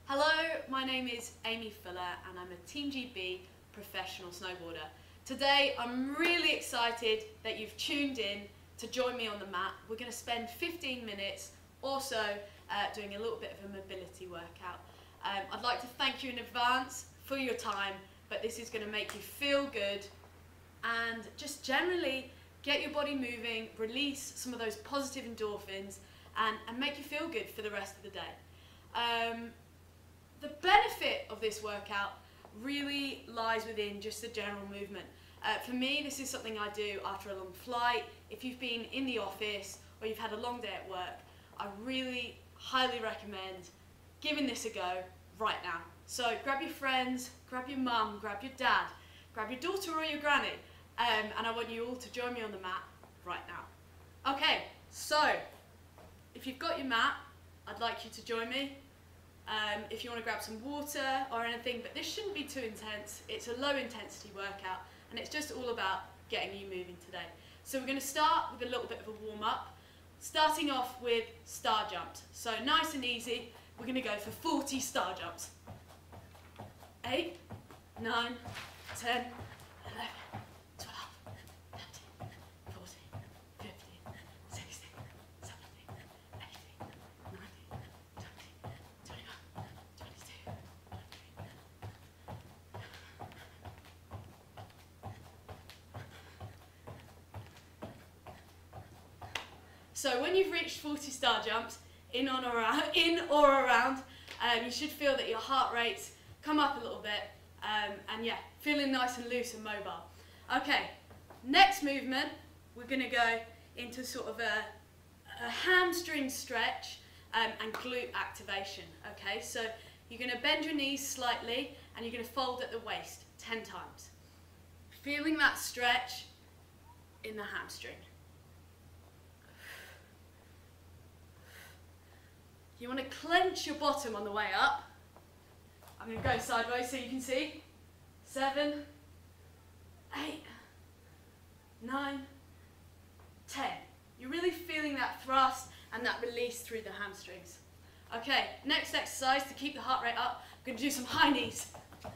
Hello, my name is Amy Fuller and I'm a Team GB professional snowboarder. Today I'm really excited that you've tuned in to join me on the mat. We're going to spend 15 minutes also doing a little bit of a mobility workout. I'd like to thank you in advance for your time, but this is going to make you feel good and just generally get your body moving, release some of those positive endorphins and make you feel good for the rest of the day. The benefit of this workout really lies within just the general movement. For me, this is something I do after a long flight. If you've been in the office or you've had a long day at work, I really highly recommend giving this a go right now. So grab your friends, grab your mum, grab your dad, grab your daughter or your granny, and I want you all to join me on the mat right now. Okay, so if you've got your mat, I'd like you to join me. If you want to grab some water or anything, but this shouldn't be too intense. It's a low intensity workout and it's just all about getting you moving today. So we're going to start with a little bit of a warm up, starting off with star jumps. So nice and easy, we're going to go for 40 star jumps. 8, 9, 10, 11, 12, 13, 14, 15, 16, 17, 18, 19, 20, 21, 22, 23. So when you've reached 40 star jumps, in or around, you should feel that your heart rates come up a little bit, and yeah, feeling nice and loose and mobile. Okay, next movement, we're going to go into sort of a hamstring stretch and glute activation. Okay, so you're going to bend your knees slightly and you're going to fold at the waist 10 times. Feeling that stretch in the hamstring. You want to clench your bottom on the way up. I'm going to go sideways so you can see. 7, 8, 9, 10. You're really feeling that thrust and that release through the hamstrings. Okay, next exercise to keep the heart rate up, I'm going to do some high knees.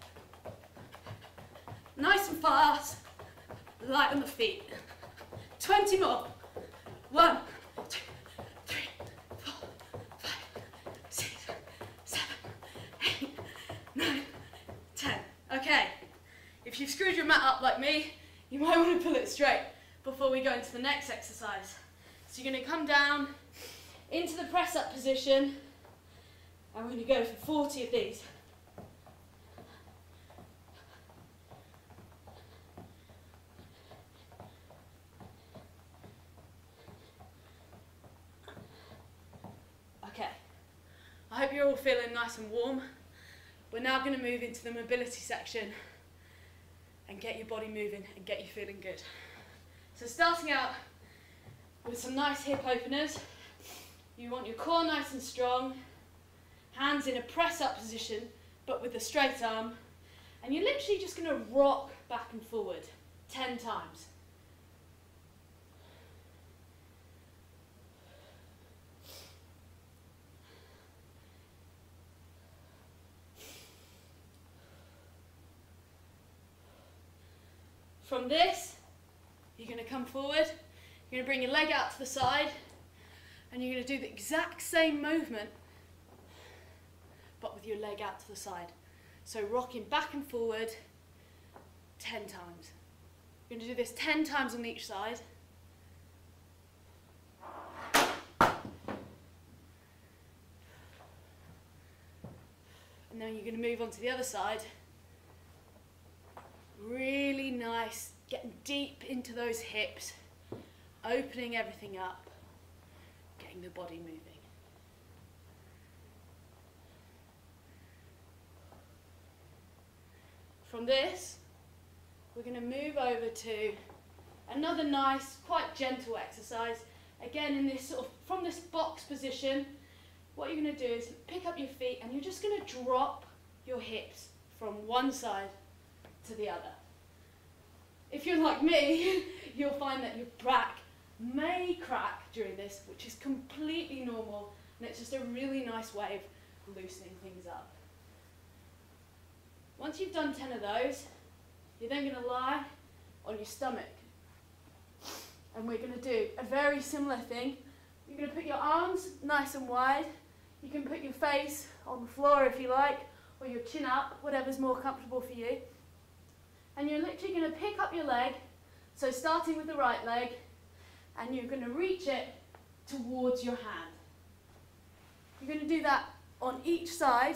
Nice and fast, light on the feet. 20 more. 1, 2, 3, 4, 5, 6, 7, 8, 9, 10. Okay, if you've screwed your mat up like me, you might want to pull it straight before we go into the next exercise. So you're going to come down into the press up position and we're going to go for 40 of these. Okay, I hope you're all feeling nice and warm. We're now going to move into the mobility section and get your body moving and get you feeling good. So starting out with some nice hip openers, you want your core nice and strong, hands in a press up position but with a straight arm, and you're literally just going to rock back and forward 10 times. From this, you're going to come forward, you're going to bring your leg out to the side, and you're going to do the exact same movement, but with your leg out to the side. So rocking back and forward 10 times. You're going to do this 10 times on each side. And then you're going to move on to the other side. Really nice, getting deep into those hips, opening everything up, getting the body moving. From this, we're going to move over to another nice, quite gentle exercise. Again, in this sort of, from this box position, what you're going to do is pick up your feet and you're just going to drop your hips from one side to the other. If you're like me, you'll find that your back may crack during this, which is completely normal, and it's just a really nice way loosening things up. Once you've done 10 of those, you're then going to lie on your stomach. And we're going to do a very similar thing. You're going to put your arms nice and wide. You can put your face on the floor if you like, or your chin up, whatever's more comfortable for you. And you're literally going to pick up your leg, so starting with the right leg, and you're going to reach it towards your hand. You're going to do that on each side,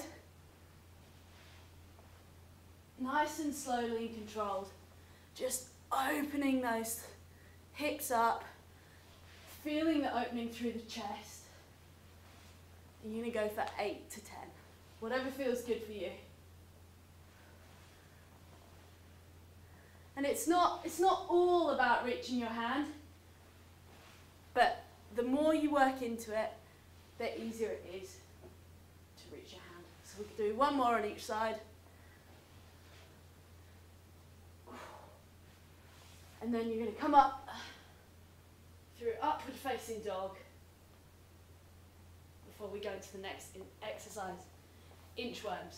nice and slowly and controlled, just opening those hips up, feeling the opening through the chest. And you're going to go for 8 to 10, whatever feels good for you. And it's not all about reaching your hand, but the more you work into it, the easier it is to reach your hand. So we can do one more on each side. And then you're going to come up through upward facing dog before we go into the next exercise, inchworms.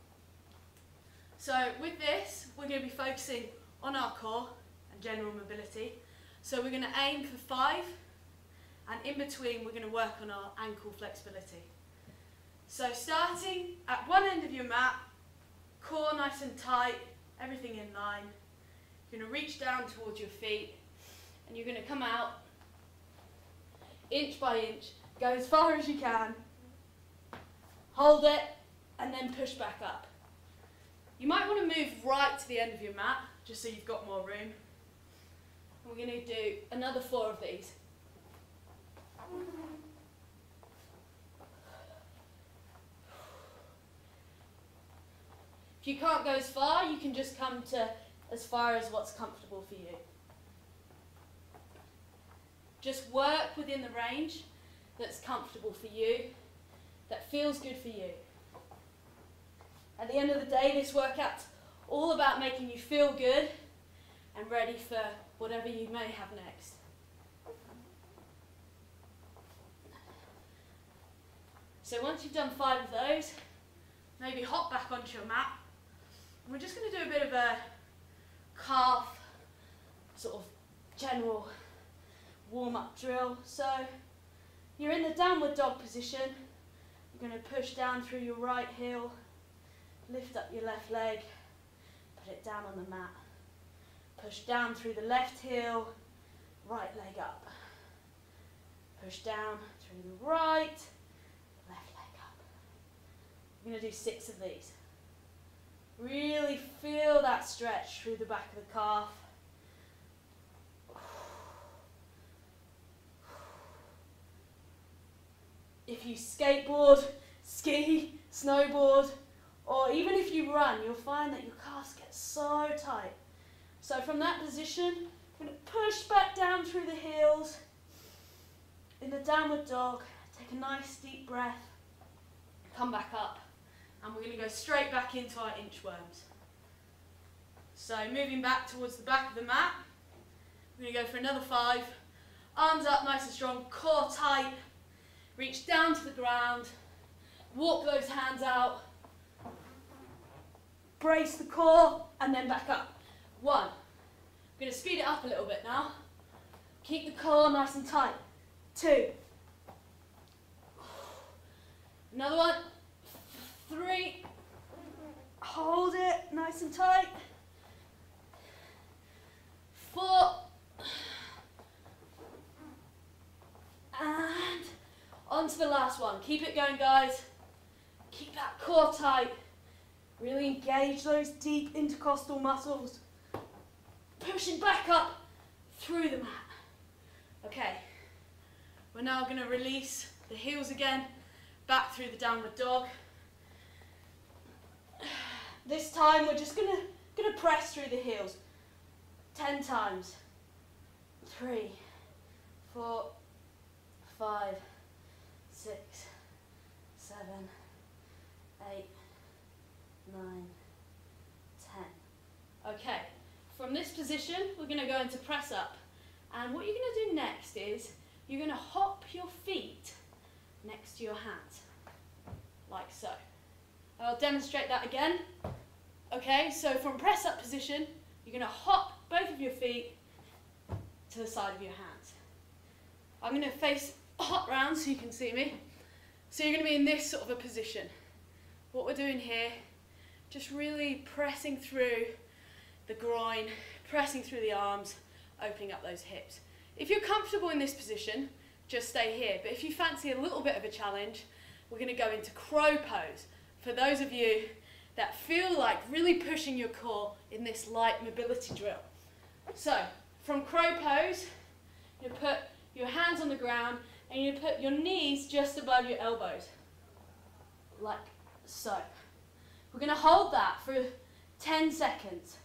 So with this, we're going to be focusing on our core and general mobility. So we're going to aim for 5, and in between we're going to work on our ankle flexibility. So starting at one end of your mat, core nice and tight, everything in line. You're going to reach down towards your feet, and you're going to come out inch by inch, go as far as you can, hold it, and then push back up. You might want to move right to the end of your mat, just so you've got more room. And we're going to do another 4 of these. If you can't go as far, you can just come to as far as what's comfortable for you. Just work within the range that's comfortable for you, that feels good for you. At the end of the day, this workout's all about making you feel good and ready for whatever you may have next. So once you've done 5 of those, maybe hop back onto your mat. And we're just going to do a bit of a calf sort of general warm-up drill. So you're in the downward dog position. You're going to push down through your right heel, lift up your left leg, put it down on the mat. Push down through the left heel, right leg up. Push down through the right, left leg up. We're going to do 6 of these. Really feel that stretch through the back of the calf. If you skateboard, ski, snowboard, or even if you run, you'll find that your calves get so tight. So from that position, you're going to push back down through the heels. In the downward dog, take a nice deep breath, come back up, and we're going to go straight back into our inchworms. So moving back towards the back of the mat, we're going to go for another 5. Arms up nice and strong, core tight, reach down to the ground, walk those hands out, brace the core, and then back up. 1. I'm going to speed it up a little bit now. Keep the core nice and tight. 2. Another 1. 3. Hold it nice and tight. 4. And on to the last one. Keep it going, guys. Keep that core tight. Really engage those deep intercostal muscles. Pushing back up through the mat. Okay, we're now going to release the heels again, back through the downward dog. This time we're just going to press through the heels 10 times. 3, 4, 5, 6, 7, 8, 9, 10. Okay. From this position, we're going to go into press up. And what you're going to do next is, you're going to hop your feet next to your hands, like so. I'll demonstrate that again. Okay, so from press up position, you're going to hop both of your feet to the side of your hands. I'm going to face hop round so you can see me. So you're going to be in this sort of a position. What we're doing here, just really pressing through the groin, pressing through the arms, opening up those hips. If you're comfortable in this position, just stay here. But if you fancy a little bit of a challenge, we're going to go into crow pose. For those of you that feel like really pushing your core in this light mobility drill. So, from crow pose, you put your hands on the ground and you put your knees just above your elbows, like so. We're going to hold that for 10 seconds.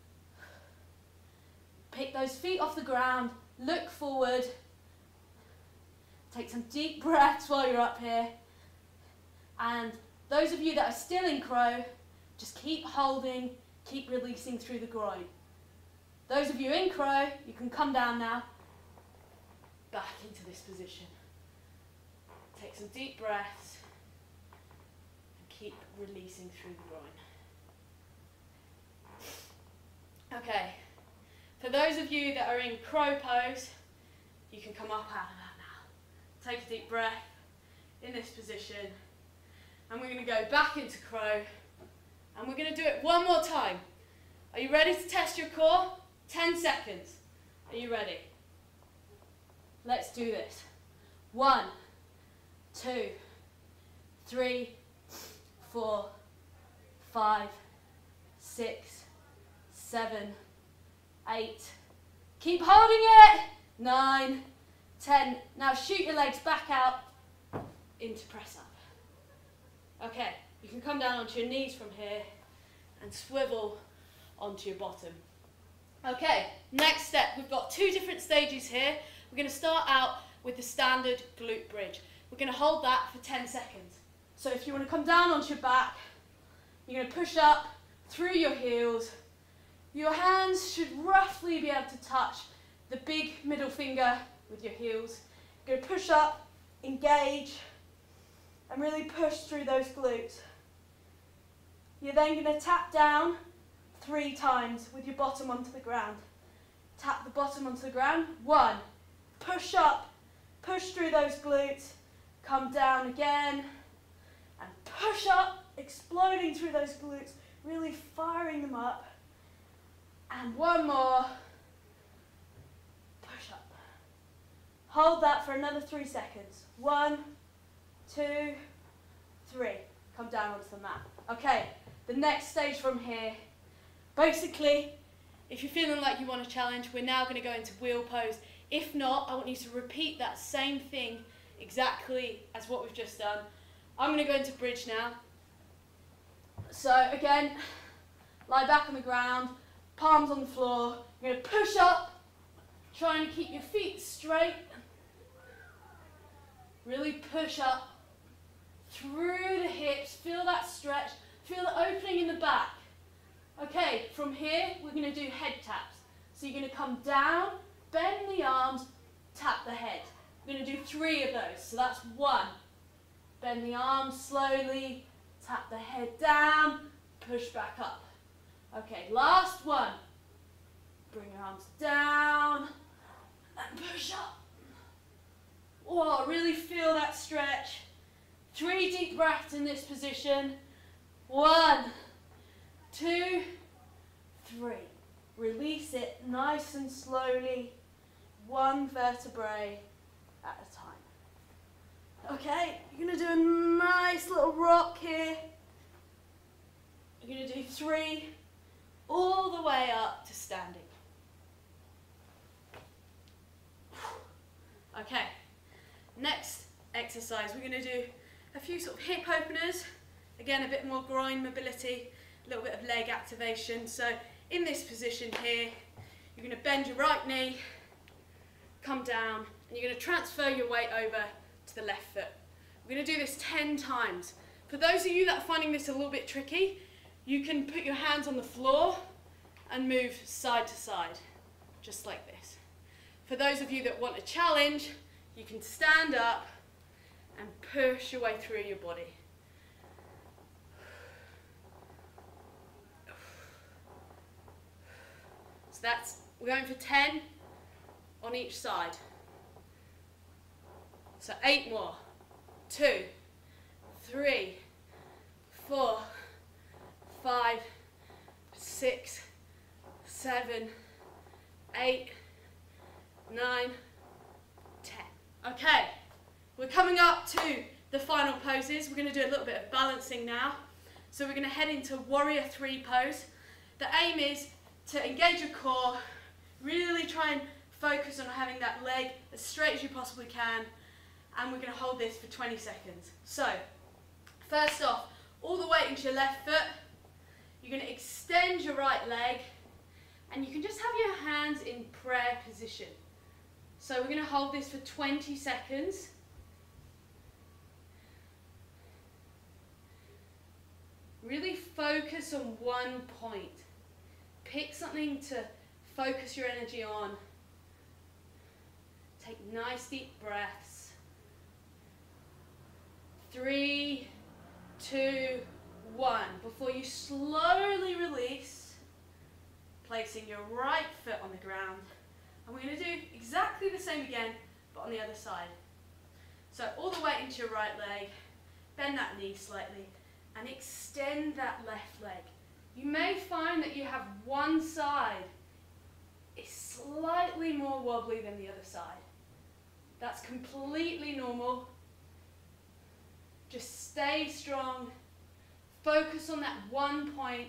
Pick those feet off the ground, look forward, take some deep breaths while you're up here, and those of you that are still in crow, just keep holding, keep releasing through the groin. Those of you in crow, you can come down now, back into this position. Take some deep breaths, and keep releasing through the groin. Okay, for those of you that are in crow pose, you can come up out of that now. Take a deep breath in this position. And we're going to go back into crow, and we're going to do it one more time. Are you ready to test your core? 10 seconds. Are you ready? Let's do this. 1, 2, 3, 4, 5, 6, 7, 8. Keep holding it. 9, 10. Now shoot your legs back out into press up. Okay, you can come down onto your knees from here and swivel onto your bottom. Okay, next step, we've got 2 different stages here. We're going to start out with the standard glute bridge. We're going to hold that for 10 seconds. So if you want to come down onto your back, you're going to push up through your heels. Your hands should roughly be able to touch the big middle finger with your heels. You're going to push up, engage, and really push through those glutes. You're then going to tap down 3 times with your bottom onto the ground. Tap the bottom onto the ground. 1. Push up, push through those glutes, come down again, and push up, exploding through those glutes, really firing them up. And 1 more. Push up. Hold that for another 3 seconds. 1, 2, 3. Come down onto the mat. Okay, the next stage from here. Basically, if you're feeling like you want a challenge, we're now going to go into wheel pose. If not, I want you to repeat that same thing exactly as what we've just done. I'm going to go into bridge now. So again, lie back on the ground, palms on the floor. You're going to push up, trying to keep your feet straight. Really push up through the hips, feel that stretch, feel the opening in the back. Okay, from here we're going to do head taps. So you're going to come down, bend the arms, tap the head. We're going to do 3 of those. So that's 1. Bend the arms slowly, tap the head down, push back up. Okay, last one. Bring your arms down and push up. Whoa, really feel that stretch. 3 deep breaths in this position. 1, 2, 3. Release it nice and slowly, 1 vertebrae at a time. Okay, you're going to do a nice little rock here. You're going to do 3 all the way up to standing. Okay, next exercise, we're going to do a few sort of hip openers. Again, a bit more groin mobility, a little bit of leg activation. So in this position here, you're going to bend your right knee, come down, and you're going to transfer your weight over to the left foot. We're going to do this 10 times. For those of you that are finding this a little bit tricky, you can put your hands on the floor and move side to side, just like this. For those of you that want a challenge, you can stand up and push your way through your body. So we're going for 10 on each side. So 8 more. 2, 3, 4, 5, 6, 7, 8, 9, 10. Okay, we're coming up to the final poses. We're going to do a little bit of balancing now. So we're going to head into Warrior 3 pose. The aim is to engage your core, really try and focus on having that leg as straight as you possibly can, and we're going to hold this for 20 seconds. So, first off, all the weight into your left foot. You're going to extend your right leg, and you can just have your hands in prayer position. So we're going to hold this for 20 seconds. Really focus on one point. Pick something to focus your energy on. Take nice deep breaths. 3, 2, 1. Before you slowly release, placing your right foot on the ground. And we're going to do exactly the same again, but on the other side. So all the weight into your right leg, bend that knee slightly, and extend that left leg. You may find that you have one side is slightly more wobbly than the other side. That's completely normal. Just stay strong. Focus on that one point.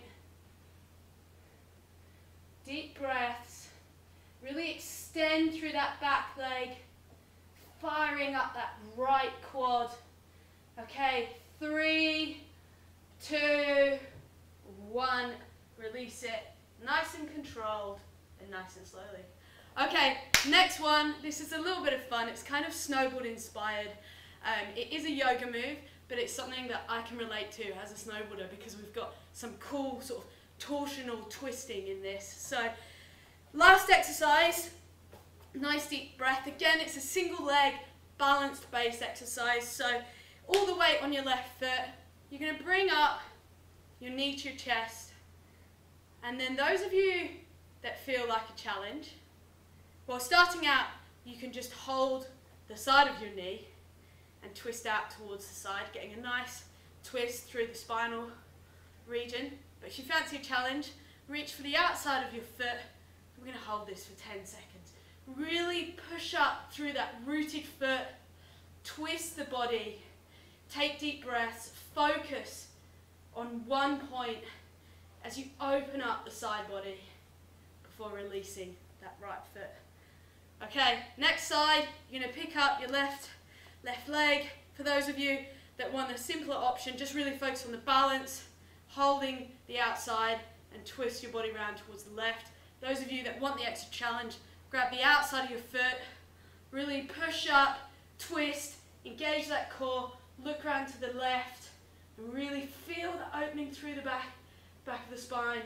Deep breaths. Really extend through that back leg. Firing up that right quad. Okay, 3, 2, 1. Release it. Nice and controlled and nice and slowly. Okay, next one. This is a little bit of fun. It's kind of snowboard inspired. It is a yoga move, but it's something that I can relate to as a snowboarder because we've got some cool sort of torsional twisting in this. So, last exercise, nice deep breath. Again, it's a single leg, balanced base exercise. So, all the weight on your left foot. You're going to bring up your knee to your chest. And then those of you that feel like a challenge, well, starting out, you can just hold the side of your knee and twist out towards the side, getting a nice twist through the spinal region. But if you fancy a challenge, reach for the outside of your foot. We're going to hold this for 10 seconds. Really push up through that rooted foot, twist the body, take deep breaths, focus on one point as you open up the side body before releasing that right foot. Okay, next side, you're going to pick up your left leg. For those of you that want a simpler option, just really focus on the balance, holding the outside and twist your body around towards the left. Those of you that want the extra challenge, grab the outside of your foot, really push up, twist, engage that core, look around to the left, and really feel the opening through the back of the spine.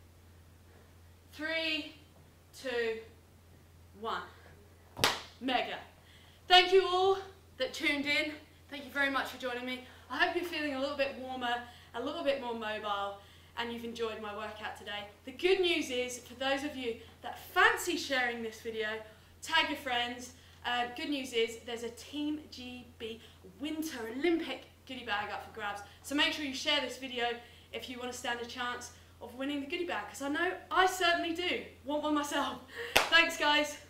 3, 2, 1. Mega. Thank you all that tuned in. Thank you very much for joining me. I hope you're feeling a little bit warmer, a little bit more mobile, and you've enjoyed my workout today. The good news is, for those of you that fancy sharing this video, tag your friends. Good news is, there's a Team GB Winter Olympic goodie bag up for grabs. So make sure you share this video if you want to stand a chance of winning the goodie bag, because I know I certainly do want one myself. Thanks, guys.